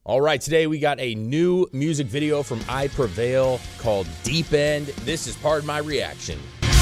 All right, today we got a new music video from I Prevail called Deep End. This is part of my reaction.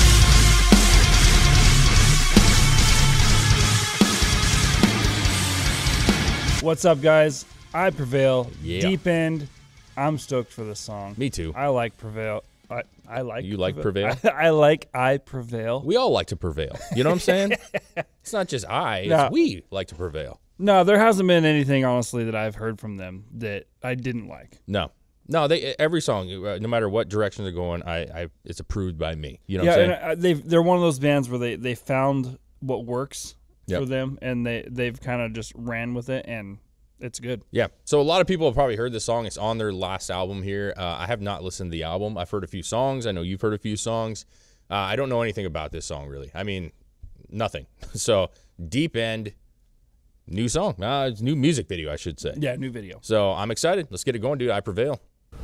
What's up, guys? I Prevail, Yeah. Deep End. I'm stoked for this song. Me too. I like Prevail. I like You like Prevail? I like I Prevail. We all like to prevail. You know what I'm saying? It's not just it's we like to prevail. No, there hasn't been anything, honestly, that I've heard from them that I didn't like. No, every song, no matter what direction they're going, it's approved by me. You know what I'm saying? And they're one of those bands where they found what works Yep. for them, and they've kind of just ran with it, and it's good. Yeah. So a lot of people have probably heard this song. It's on their last album here. I have not listened to the album. I've heard a few songs. I know you've heard a few songs. I don't know anything about this song, really. I mean, nothing. So Deep End, new song. It's new music video, I should say. Yeah, new video. So I'm excited. Let's get it going, dude. I Prevail.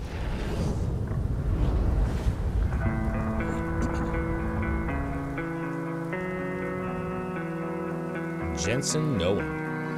Jensen Nolan.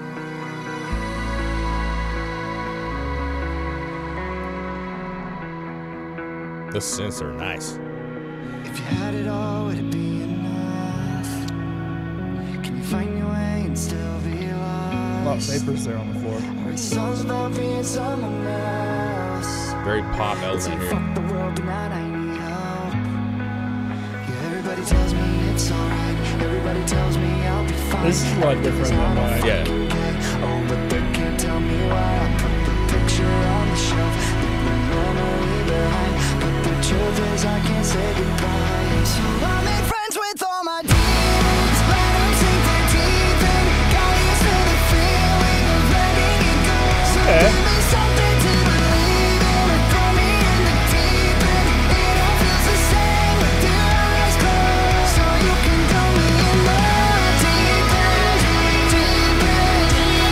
The synths are nice. If you had it all, would it be enough? Can you find your way and still be A lot of lost? papers there on the floor. Or it's songs about being someone else. Very pop It's element like, here. fuck the world, but not I need help. Yeah, everybody tells me it's alright. Everybody tells me I'll be fine. This is a lot different than mine. Yeah. Oh, but they can't tell me why. I put the picture on the shelf, leave the memory behind. But the truth is I can't say goodbye. So I made friends with all my demons. Let them sink their teeth in. Got used to the feeling of letting it go. So give me something to believe in, or throw me in the deep end. It all feels the same with your eyes closed. So you can throw me in the deep end, deep end,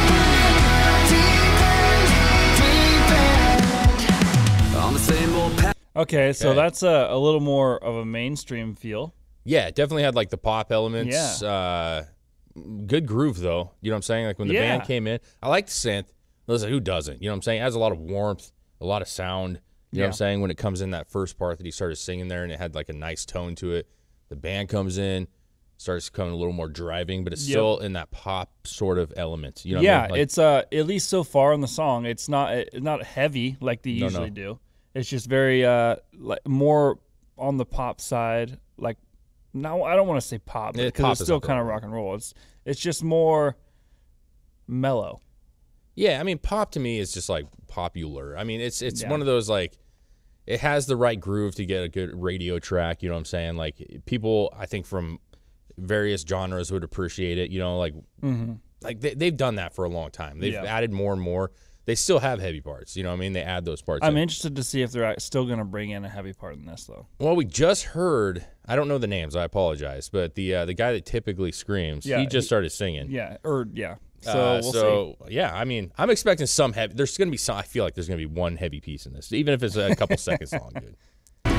deep end, deep end. On the same old path. Okay, so Okay. that's a little more of a mainstream feel. Yeah, it definitely had like the pop elements. Yeah. Good groove though. You know what I'm saying? Like when the Yeah. band came in, I like the synth. Listen, who doesn't? You know what I'm saying? It has a lot of warmth, a lot of sound. You know what I'm Yeah. saying? When it comes in that first part that he started singing there and it had like a nice tone to it. The band comes in, starts becoming a little more driving, but it's Yep. still in that pop sort of element. You know what Yeah, I mean? Like, it's at least so far in the song, it's not heavy like they No, usually no. do. It's just very like more on the pop side. Like, no, I don't want to say pop Yeah, because pop it's is still not the kind of right rock and roll. It's just more mellow. yeah, I mean, pop to me is just like popular. I mean, it's Yeah. one of those like, it has the right groove to get a good radio track. You know what I'm saying? Like people, I think from various genres would appreciate it. You know, like they've done that for a long time. They've Yeah. added more and more. They still have heavy parts. You know what I mean? They add those parts. I'm in. interested to see if they're still going to bring in a heavy part in this, though. Well, we just heard. I don't know the names. I apologize, but the guy that typically screams, Yeah, he just started singing. Yeah, So we'll see. Yeah, I mean, I'm expecting some heavy. There's gonna be some. I feel like there's gonna be one heavy piece in this, even if it's a couple seconds long, dude. I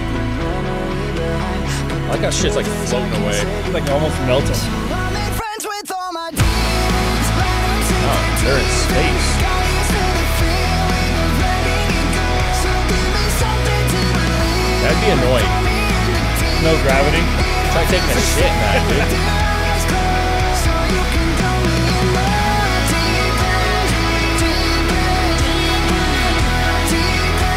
like how shit's like floating away. It's like almost melting. I made friends with all my demons. Let them sink Oh, their they're in teeth in. space. Got used to the feeling of letting it go. So give me something to believe. That'd be annoying. Throw me in the deep No gravity. Try taking a shit in that, dude. eyes closed. So you can throw me in the deep end, deep end, deep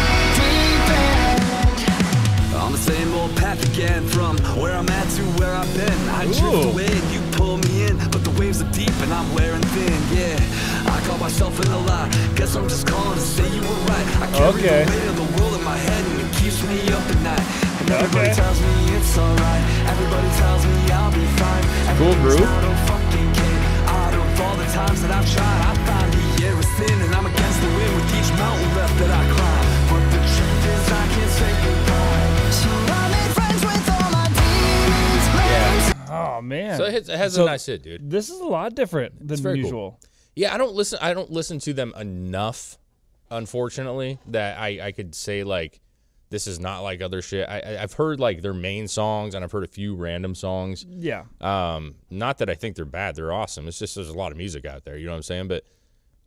end, deep end. On the same old path again, from where I'm at to where I've been. I drift Ooh. away and you pull me in, but the waves are deep and I'm wearing thin. Yeah, I caught myself in a lie. Guess I'm just calling to say you were right. I carry Okay. the weight of the world in my head and it keeps me up at night. And everybody Okay. tells me it's alright. Everybody tells me I'll be fine. Cool groove. Everybody's not a fucking kid. Out of all the times that I've tried, I find the air is thin and I'm against the wind with each mountain left that I climb. But the truth is I can't say goodbye. So I made friends with all my demons. Yeah. Oh man. So it has So a nice hit, dude. This is a lot different than very cool. usual. Yeah, I don't listen to them enough, unfortunately, that I could say like this is not like other shit. I've heard like their main songs and I've heard a few random songs. Yeah. Not that I think they're bad. They're awesome. It's just there's a lot of music out there. You know what I'm saying? But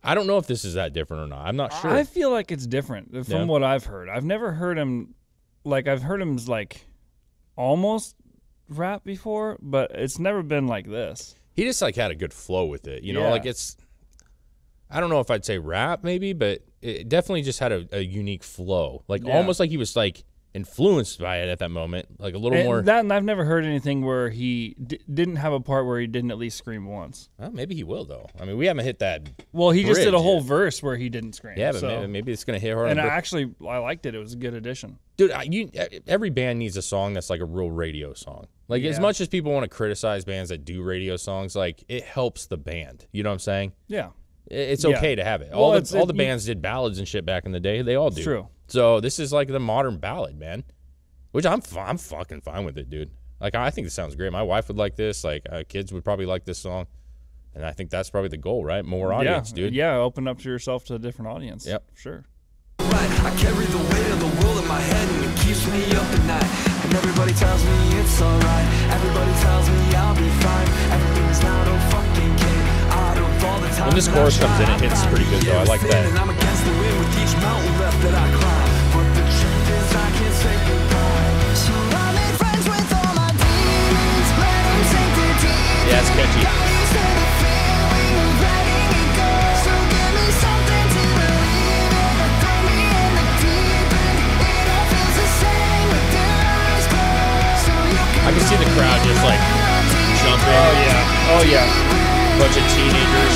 I don't know if this is that different or not. I'm not sure. I feel like it's different from what I've heard. I've never heard him I've heard him like almost rap before, but it's never been like this. He just like had a good flow with it, you know. Yeah. Like I don't know if I'd say rap maybe, but it definitely just had a unique flow, like almost like he was like influenced by it at that moment, like a little more. That, and I've never heard anything where he didn't have a part where he didn't at least scream once. Well, maybe he will though. I mean, we haven't hit that. Well, he just did a bridge whole yet. verse where he didn't scream. Yeah, but so. maybe it's gonna hit hard. And I liked it. It was a good addition. Dude, every band needs a song that's like a real radio song. Like as much as people want to criticize bands that do radio songs, like it helps the band. You know what I'm saying? Yeah. It's okay to have it. Well, all the bands did ballads and shit back in the day. They all do. True. So this is like the modern ballad, man. Which I'm fucking fine with it, dude. Like I think it sounds great. My wife would like this. Like kids would probably like this song, and I think that's probably the goal, right? More audience, dude. Yeah, open up to yourself to a different audience. Yep. Sure. Right, I carry the weight of the world in my head and it keeps me up at night. And everybody tells me it's alright. Everybody tells me I'll be fine. Everything's not a fucking game. Out of all the time When this chorus comes in, it hits pretty good though. I like that. And I'm against the wind with each mountain left that I climb. But the truth is I can't say goodbye. So I made friends with all my demons. Let them sink their teeth. Yeah, it's catchy. Got used to the feeling of letting it go. So give me something to believe in. Throw me in the deep end. It all feels the same with your eyes closed. So you I can see the crowd just like jumping. Oh yeah. Bunch of teenagers.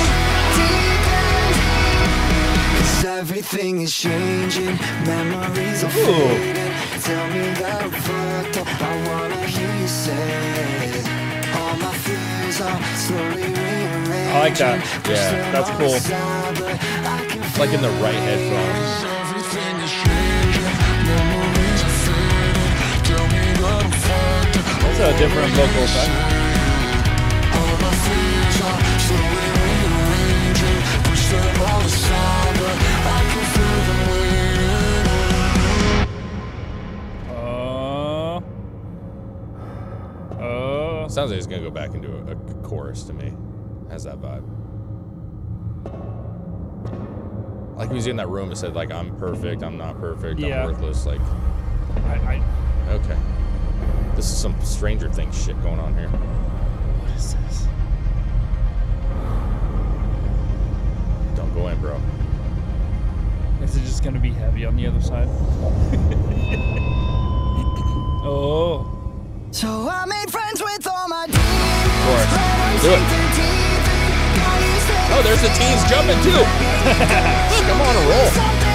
everything is changing, memories are fading. Tell me that I'm fucked up, I wanna hear you say it. All my fears are slowly rearranging. I like that. Yeah, that's cool. Like in the right headphones. Everything is changing, memories are fading. Tell me that I'm fucked up. That's a different vocal effect. All my fears are slowly rearranging. Push them all aside, but I can feel them waiting. Sounds like it's gonna go back into a chorus to me. Has that vibe. Like he was in that room and said, like, I'm perfect, I'm not perfect, Yeah. I'm worthless. Like, I okay. This is some Stranger Things shit going on here. what is this? Don't go in, bro. Is it just gonna be heavy on the other side? Oh. So I made friends with all my Chorus. Do it. Oh, there's the teens jumping too. Come on, a roll.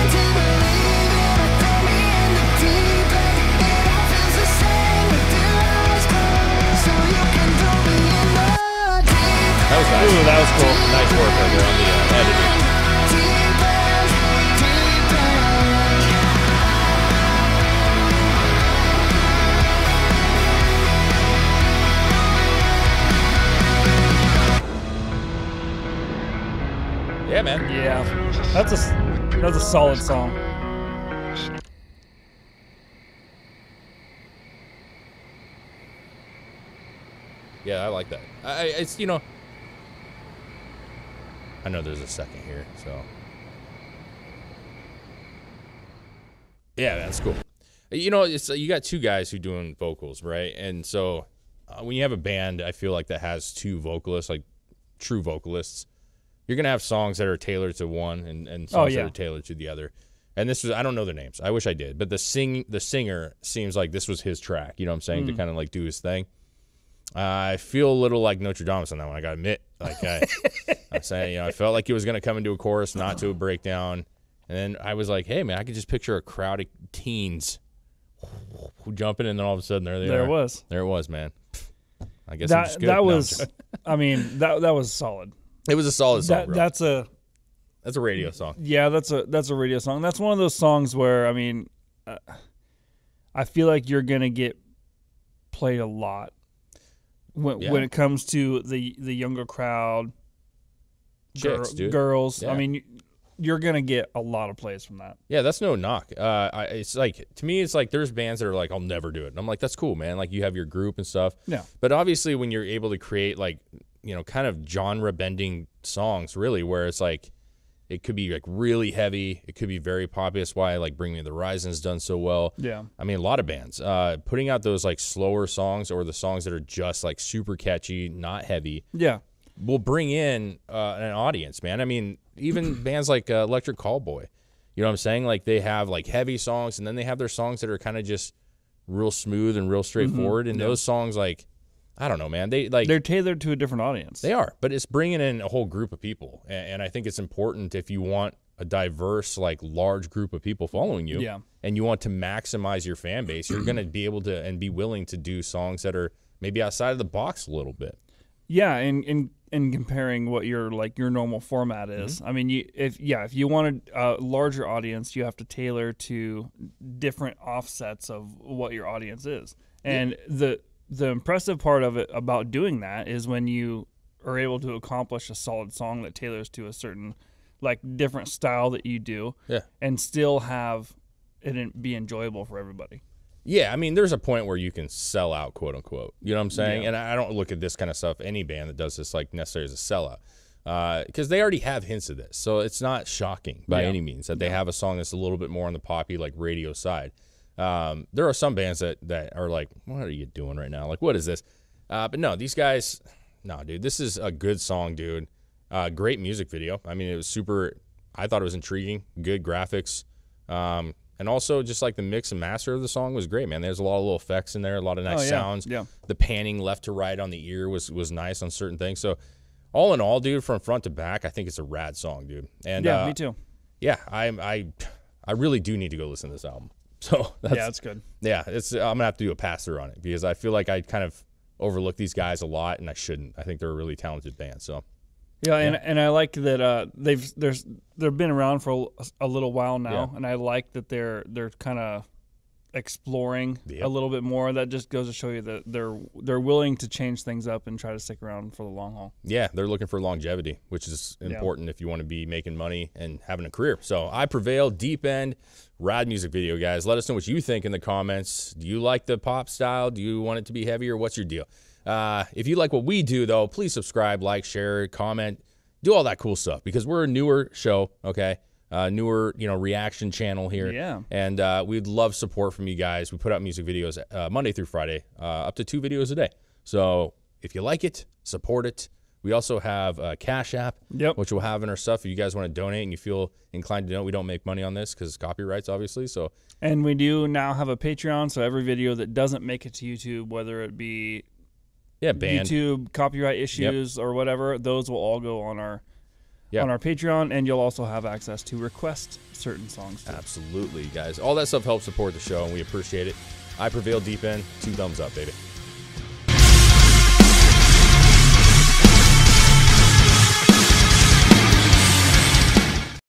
That was nice. Ooh, that was cool. Nice work right there on the editing. Yeah, man. Yeah. That's a solid song. Yeah, I like that. It's, you know, I know there's a second here, so. Yeah, that's cool. You know, it's you got two guys who doing vocals, right? And so when you have a band, I feel like that has two vocalists, like true vocalists, you're going to have songs that are tailored to one and songs that are tailored to the other. And this was, I don't know their names. I wish I did. But the singer seems like this was his track, you know what I'm saying, to kind of like do his thing. I feel a little like Notre Dame on that one, I got to admit. Like I'm saying, you know, I felt like he was going to come into a chorus, not to a breakdown. And then I was like, hey, man, I could just picture a crowd of teens jumping, and then all of a sudden there they are. There it was. There it was, man. I guess I'm just good. That No, I'm was, joking. I mean, that was solid. It was a solid song, bro. That's a radio song. Yeah, that's a radio song. That's one of those songs where, I mean, I feel like you're gonna get played a lot when it comes to the younger crowd, Chicks, dude. girls. Yeah. I mean, you're gonna get a lot of plays from that. Yeah, that's no knock. It's like, to me, it's like there's bands that are like, I'll never do it. And I'm like, that's cool, man. Like you have your group and stuff. Yeah. But obviously, when you're able to create like, you know, kind of genre bending songs, really, where it's like, It could be like really heavy. It could be very popular. That's why like Bring Me the Horizon's done so well. Yeah. I mean, a lot of bands putting out those like slower songs or the songs that are just like super catchy, not heavy. Yeah. Will bring in an audience, man. I mean, even bands like Electric Callboy, you know what I'm saying? Like they have like heavy songs, and then they have their songs that are kind of just real smooth and real straightforward. And those songs, like, I don't know, man. They're tailored to a different audience. They are, but it's bringing in a whole group of people, and I think it's important if you want a diverse, like, large group of people following you, and you want to maximize your fan base, you're going to be able to and be willing to do songs that are maybe outside of the box a little bit. Yeah, and comparing what your normal format is. I mean, if you want a larger audience, you have to tailor to different offsets of what your audience is. And the impressive part of it about doing that is when you are able to accomplish a solid song that tailors to a certain like different style that you do, and still have it be enjoyable for everybody. Yeah, I mean, there's a point where you can sell out, quote unquote. You know what I'm saying? And I don't look at this kind of stuff, any band that does this, like necessarily as a sellout, because they already have hints of this. So it's not shocking by any means that they have a song that's a little bit more on the poppy, like radio side. There are some bands that are like, what are you doing right now? Like, what is this? But no, these guys, no, dude, this is a good song, dude. Great music video. I mean, it was super, I thought it was intriguing, good graphics. And also, just like the mix and master of the song was great, man. There's a lot of little effects in there, a lot of nice sounds. Yeah. The panning left to right on the ear was nice on certain things. So, all in all, dude, from front to back, I think it's a rad song, dude. And yeah, me too. Yeah, I really do need to go listen to this album. So that's good. Yeah, I'm gonna have to do a pass through on it because I feel like I kind of overlook these guys a lot, and I shouldn't. I think they're a really talented band. So. Yeah, and I like that they've been around for a little while now, and I like that they're kind of exploring a little bit more. That just goes to show you that they're willing to change things up and try to stick around for the long haul. Yeah, they're looking for longevity, which is important if you want to be making money and having a career. So I Prevail, Deep End, rad music video, guys. Let us know what you think in the comments. Do you like the pop style? Do you want it to be heavier? What's your deal? If you like what we do, though, please subscribe, like, share, comment, do all that cool stuff because we're a newer show, okay? Newer, reaction channel here. Yeah. And we'd love support from you guys. We put out music videos Monday through Friday, up to 2 videos a day. So if you like it, support it. We also have a Cash App, which we'll have in our stuff. If you guys want to donate and you feel inclined to donate, we don't make money on this because copyrights, obviously. So. And we do now have a Patreon, so every video that doesn't make it to YouTube, whether it be banned. YouTube copyright issues or whatever, those will all go on our Patreon, and you'll also have access to request certain songs too. Absolutely, guys. All that stuff helps support the show, and we appreciate it. I Prevail, Deep End, 2 thumbs up, baby.